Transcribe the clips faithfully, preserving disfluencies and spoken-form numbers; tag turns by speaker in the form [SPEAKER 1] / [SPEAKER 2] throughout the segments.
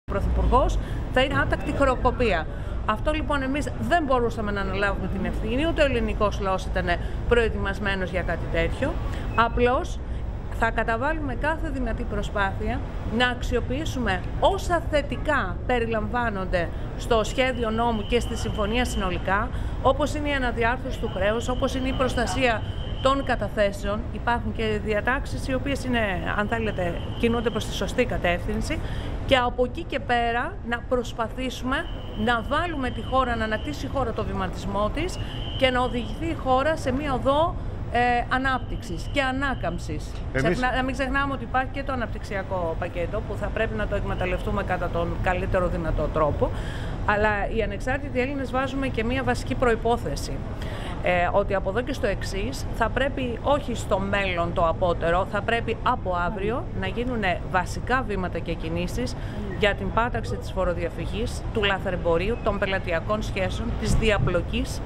[SPEAKER 1] ο Πρωθυπουργός, θα είναι άτακτη χρεοκοπία. Αυτό λοιπόν εμείς δεν μπορούσαμε να αναλάβουμε την ευθύνη, ούτε ο ελληνικός λαός ήταν προετοιμασμένος για κάτι τέτοιο. Απλώς θα καταβάλουμε κάθε δυνατή προσπάθεια να αξιοποιήσουμε όσα θετικά περιλαμβάνονται στο σχέδιο νόμου και στη συμφωνία συνολικά, όπως είναι η αναδιάρθρωση του χρέους, όπως είναι η προστασία των καταθέσεων. Υπάρχουν και διατάξεις οι οποίες είναι, αν θέλετε, κινούνται προς τη σωστή κατεύθυνση, και από εκεί και πέρα να προσπαθήσουμε να βάλουμε τη χώρα, να ανακτήσει η χώρα το βηματισμό της και να οδηγηθεί η χώρα σε μία οδό ε, ανάπτυξης και ανάκαμψης. Εμείς... Ξεχνα... Να μην ξεχνάμε ότι υπάρχει και το αναπτυξιακό πακέτο που θα πρέπει να το εκμεταλλευτούμε κατά τον καλύτερο δυνατό τρόπο, αλλά οι ανεξάρτητοι Έλληνες βάζουμε και μία βασική προϋπόθεση. Ε, ότι από εδώ και στο εξής θα πρέπει, όχι στο μέλλον το απότερο, θα πρέπει από αύριο να γίνουν βασικά βήματα και κινήσεις για την πάταξη της φοροδιαφυγής, του λαθρεμπορίου, των πελατειακών σχέσεων, της διαπλοκής.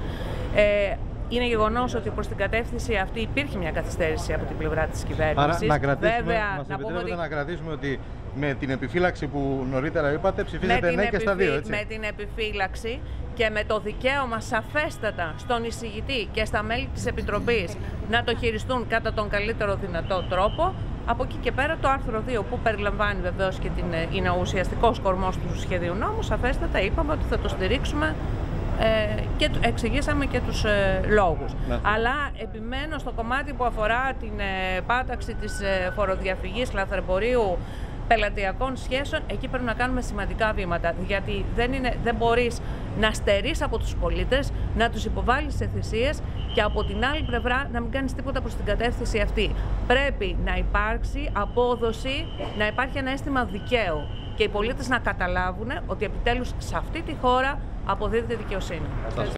[SPEAKER 1] Ε, είναι γεγονός ότι προς την κατεύθυνση αυτή υπήρχε μια καθυστέρηση από την πλευρά της κυβέρνησης.
[SPEAKER 2] Άρα να κρατήσουμε,
[SPEAKER 1] Βέβαια,
[SPEAKER 2] μας
[SPEAKER 1] να, πούμε ότι...
[SPEAKER 2] να κρατήσουμε ότι με την επιφύλαξη που νωρίτερα είπατε ψηφίζετε ναι και στα δύο, έτσι.
[SPEAKER 1] Με την επιφύλαξη και με το δικαίωμα σαφέστατα στον εισηγητή και στα μέλη της Επιτροπής να το χειριστούν κατά τον καλύτερο δυνατό τρόπο. Από εκεί και πέρα το άρθρο δύο, που περιλαμβάνει βεβαίως και την, είναι ο ουσιαστικός κορμός του σχεδίου νόμου, σαφέστατα είπαμε ότι θα το στηρίξουμε ε, και εξηγήσαμε και τους ε, λόγους. Ναι. Αλλά επιμένω στο κομμάτι που αφορά την ε, πάταξη της ε, φοροδιαφυγής, λαθρεμπορίου, πελατειακών σχέσεων. Εκεί πρέπει να κάνουμε σημαντικά βήματα, γιατί δεν, είναι, δεν μπορείς να στερείς από τους πολίτες, να τους υποβάλεις σε θυσίες και από την άλλη πλευρά να μην κάνεις τίποτα προς την κατεύθυνση αυτή. Πρέπει να υπάρξει απόδοση, να υπάρχει ένα αίσθημα δικαίου και οι πολίτες να καταλάβουν ότι επιτέλους σε αυτή τη χώρα αποδίδεται δικαιοσύνη.